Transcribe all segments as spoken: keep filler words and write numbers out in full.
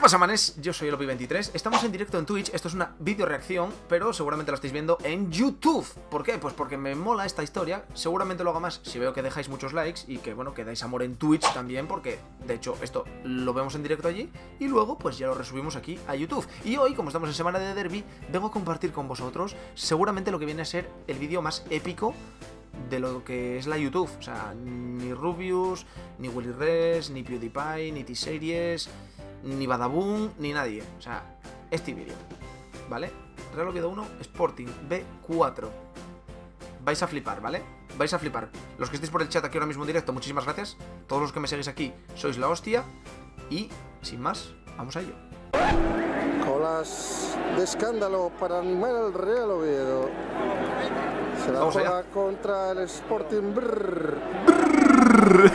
pasa, manes? Yo soy el Opi veintitrés, estamos en directo en Twitch, esto es una video reacción, pero seguramente lo estáis viendo en YouTube. ¿Por qué? Pues porque me mola esta historia, seguramente lo haga más si veo que dejáis muchos likes y que, bueno, que dais amor en Twitch también, porque, de hecho, esto lo vemos en directo allí y luego, pues ya lo resubimos aquí a YouTube. Y hoy, como estamos en semana de Derby, vengo a compartir con vosotros seguramente lo que viene a ser el vídeo más épico de lo que es la YouTube. O sea, ni Rubius, ni Willy Res, ni PewDiePie, ni T-Series, ni Badaboom, ni nadie. O sea, este vídeo, ¿vale? Real Oviedo uno, Sporting B cuatro. Vais a flipar, ¿vale? Vais a flipar. Los que estéis por el chat aquí ahora mismo en directo, muchísimas gracias. Todos los que me seguís aquí, sois la hostia. Y, sin más, vamos a ello. Colas de escándalo para animar al Real Oviedo. Se la juega contra el Sporting. Brrr. Brrr.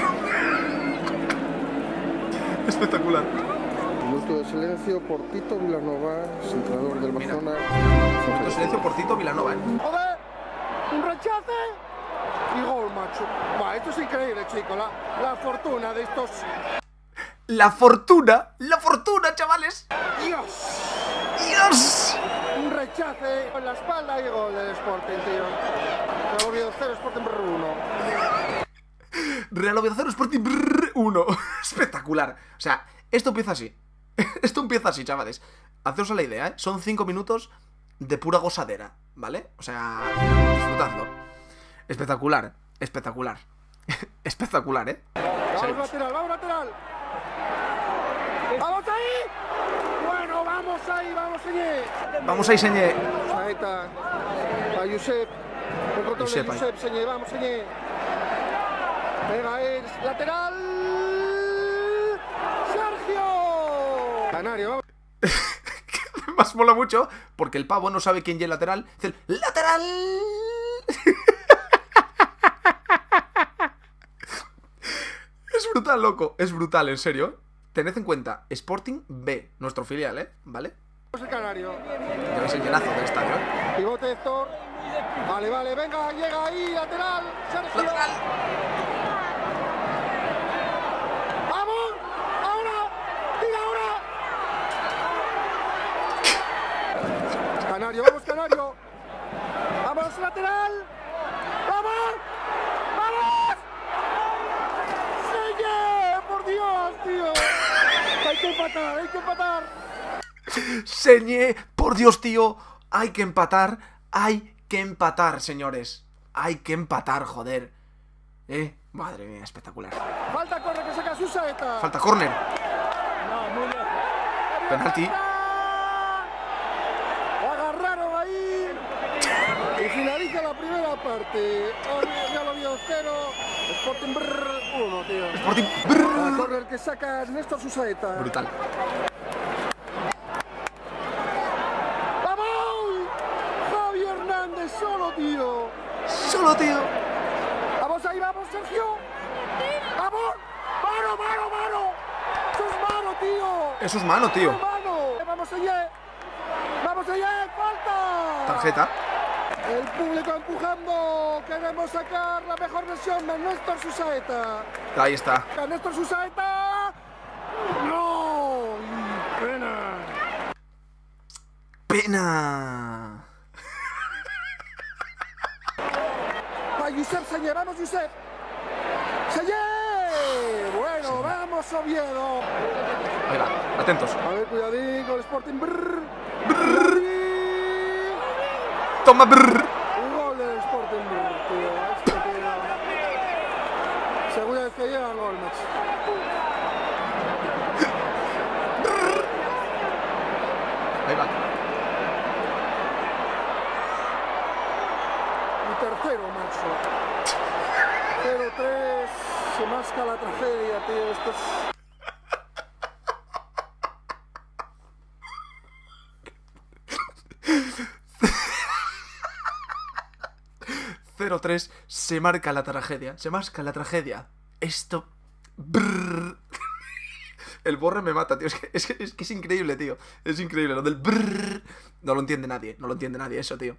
Espectacular. Minuto de silencio por Tito Vilanova, entrenador del Barcelona. Minuto de silencio por Tito Vilanova, ¿eh? ¡Joder! ¡Un rechace! Y gol, macho. Va, esto es increíble, chico. La, la fortuna de estos... ¡La fortuna! ¡La fortuna, chavales! ¡Dios! ¡Dios! Un rechace con la espalda y gol del Sporting, tío. Real Oviedo cero, Sporting uno. Real Oviedo cero, Sporting uno. Espectacular. O sea, esto empieza así. Esto empieza así, chavales. Haceos a la idea, ¿eh? Son cinco minutos de pura gozadera, ¿vale? O sea, disfrutadlo. Espectacular, espectacular. Espectacular, ¿eh? Vamos lateral, vamos lateral. ¡Vamos ahí! Bueno, vamos ahí, vamos ahí. Vamos ahí, Señé. Ahí está. A Josep. El control de Josep, Señé, vamos, Señé. Venga, es lateral. Sergio. Canario, vamos. Más mola mucho porque el pavo no sabe quién es el lateral. Dice el lateral. Es brutal, loco. Es brutal, en serio. Tened en cuenta, Sporting B, nuestro filial, ¿eh? ¿Vale? El Canario. Ya veis el llenazo del estadio, ¿eh? Pivote Héctor. Vale, vale, venga, llega ahí, lateral. Sergio. Lateral. ¡Vamos! ¡Ahora! ¡Diga ahora! Canario, vamos, Canario. ¡Vamos, lateral! ¡Vamos! ¡Vamos! ¡Sigue! ¡Por Dios, tío! Hay que empatar, hay que empatar. Señé, por Dios, tío. Hay que empatar. Hay que empatar, señores. Hay que empatar, joder. Eh, madre mía, espectacular. Falta córner que saca su saeta. Falta córner. No, muy lejos. Penalti. Agarraron ahí. Y finaliza la primera parte. Real Oviedo cero. Sporting uno, tío. Sporting La córner que saca Néstor Susaeta. Brutal. ¡Vamos! Javi Hernández solo, tío. Solo, tío. Vamos ahí, vamos, Sergio. ¡Vamos! ¡Mano, mano, mano! ¡Eso es mano, tío! Eso es mano, tío. ¡Mano! ¡Vamos allá! ¡Vamos allá! ¡Falta! Tarjeta. El público empujando. Queremos sacar la mejor versión de Néstor Susaeta. Ahí está. Néstor Susaeta. ¡No! ¡Pena! Pena. ¡Va, Josep Señé! ¡Vamos, Josep! ¡Señé! Bueno, vamos, Oviedo. Ahí va, atentos. A ver, cuidadín con el Sporting. Brrr. Brrr. Toma, brrr. Un gol del Sporting, brrr, tío. Este tío. Segunda vez que llega el gol, macho. Ahí va. Y tercero, macho. cero tres. Se masca la tragedia, tío. Esto es... cero tres, se marca la tragedia. Se marca la tragedia. Esto. Brrr. El borre me mata, tío. Es que es, que, es que es increíble, tío. Es increíble. Lo del brrr. No lo entiende nadie. No lo entiende nadie eso, tío.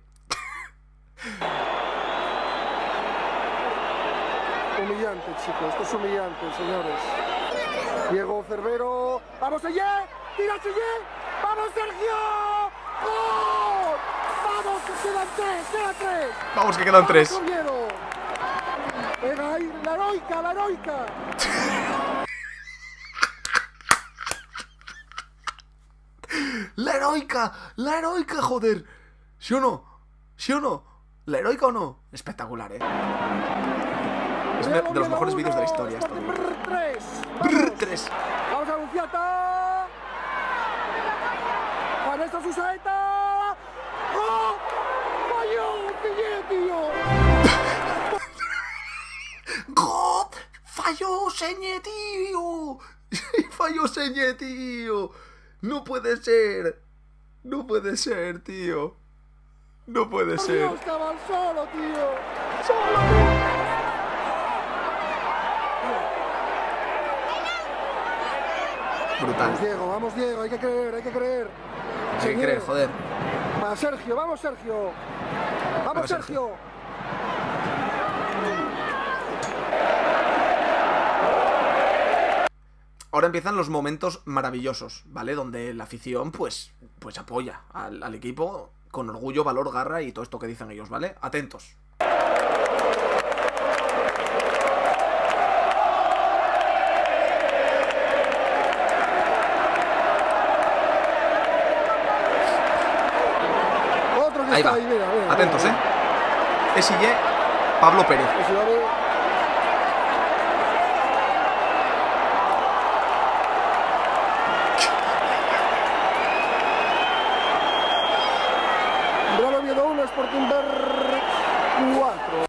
Humillante, chicos. Esto es humillante, señores. Diego Cervero. ¡Vamos allá! tira Sillé. ¡Vamos, Sergio! ¡Gol! ¡Vamos, que quedan tres! ¡Quedan tres! Vamos, que quedan tres. ¡Vamos, Oviedo! ¡Venga ahí! ¡La heroica, la heroica! ¡La heroica! ¡La heroica, joder! ¿Sí o no? ¿Sí o no? ¿La heroica o no? Espectacular, ¿eh? Es de los mejores vídeos de la historia. Esto, tres. Brr, tres. Vamos a Anunciata. Vanessa Susaeta. ¡Oh! ¡Falló! ¡Qué tío! ¡God! ¡Falló, Señé, tío! ¡Falló, Señé, tío! ¡No puede ser! ¡No puede ser, tío! ¡No puede ser! Dios, estaba solo, tío. ¡Solo! Brutal. Vamos, Diego, vamos, Diego, hay que creer, hay que creer. Hay que creer, joder. Para Sergio, vamos, Sergio. Vamos, Para Sergio. Sergio. Ahora empiezan los momentos maravillosos, ¿vale? Donde la afición, pues, pues apoya al, al equipo con orgullo, valor, garra y todo esto que dicen ellos, ¿vale? Atentos. Otro que Ahí está va. ahí, mira, mira, Atentos, mira. ¿eh? S I E, Pablo Pérez. Pues si va a ver- Real Oviedo uno, Sporting Berg cuatro.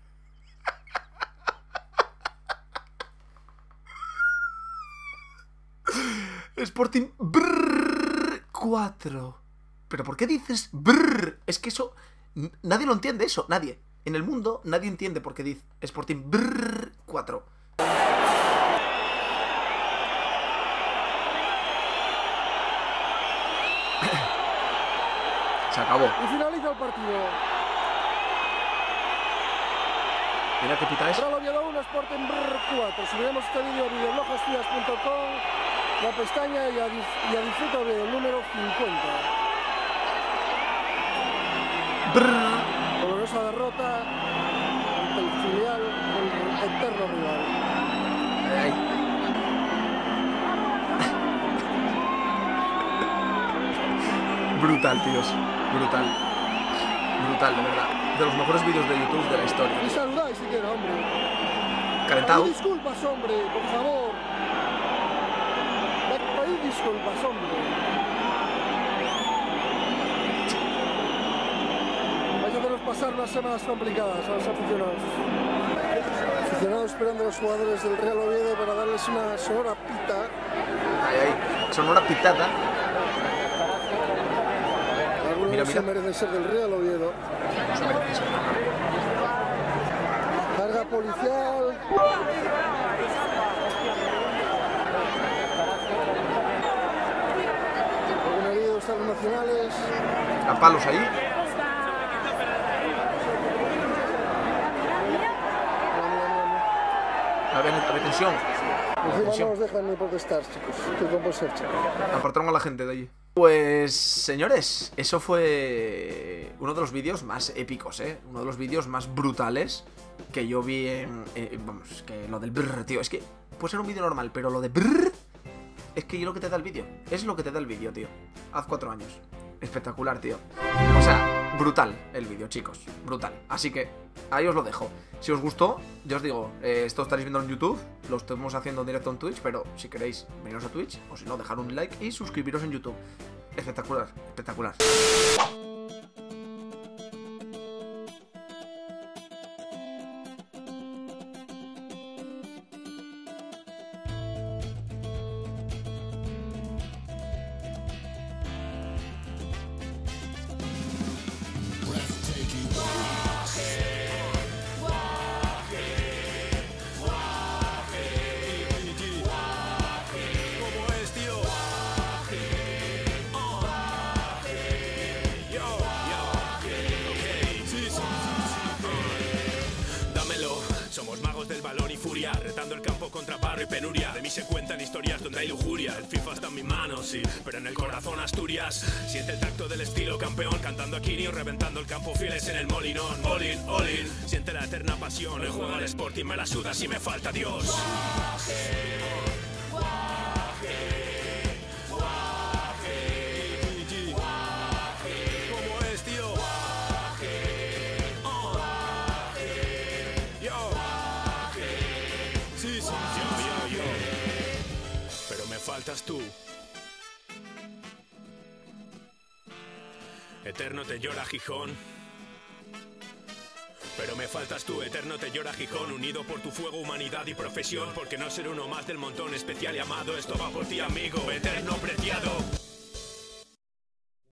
Sporting brrr, cuatro. ¿Pero por qué dices brrr? Es que eso... n- Nadie lo entiende eso, nadie. En el mundo nadie entiende por qué dice Sporting brrr, cuatro. Se acabó. Y finaliza el partido. Mira qué pita es. Real Oviedo uno, Sporting Berg cuatro. Subiremos este vídeo a videologastrías punto com, la pestaña y a, dis- y a disfruta del número cincuenta. Brrr. Dolorosa derrota ante el filial del eterno rival. Ay. Brutal, tíos. Brutal. Brutal, de verdad. De los mejores vídeos de YouTube de la historia. Y saludáis siquiera, hombre. Calentado. Pedid disculpas, hombre, por favor. Pedid disculpas, hombre. Vais a haceros pasar unas semanas complicadas a los aficionados. Aficionados esperando a los jugadores del Real Oviedo para darles una sonora pita. Ay, ay. Sonora pitada. Algunos Mira, se mira. merecen ser del Real Oviedo. No se merece eso. Carga policial. Algún herido, están los nacionales. A palos ahí. A ver, a ver, tensión. Encima no Tensión. nos dejan ni protestar, chicos. ¿Qué cómo ser, chicos? Apartaron a la gente de allí. Pues, señores, eso fue uno de los vídeos más épicos, ¿eh? Uno de los vídeos más brutales que yo vi en... eh, vamos, que lo del brrr, tío. Es que puede ser un vídeo normal, pero lo de brrr es que es lo que te da el vídeo. Es lo que te da el vídeo, tío. Haz cuatro años. Espectacular, tío. O sea, brutal el vídeo, chicos. Brutal. Así que ahí os lo dejo. Si os gustó, ya os digo, eh, esto estaréis viendo en YouTube. Lo estamos haciendo en directo en Twitch, pero si queréis, veniros a Twitch. O si no, dejar un like y suscribiros en YouTube. Espectacular, espectacular. Retando el campo contra barro y penuria. De mí se cuentan historias donde hay lujuria. El FIFA está en mi mi mano, sí, pero en el corazón Asturias. Siente el tacto del estilo campeón, cantando a Kirio, reventando el campo fieles en el molinón. All in, all in, siente la eterna pasión. El juego al Sporting me la suda si me falta Dios. Guaje, guaje, guaje, guaje. ¿Cómo es, tío? Guaje, oh. Guaje, yo. Guaje, sí, sí, yo, yo, yo. Pero me faltas tú. Eterno te llora Gijón. Pero me faltas tú, eterno te llora Gijón. Unido por tu fuego, humanidad y profesión. Porque no ser uno más del montón, especial y amado. Esto va por ti, amigo, eterno preciado.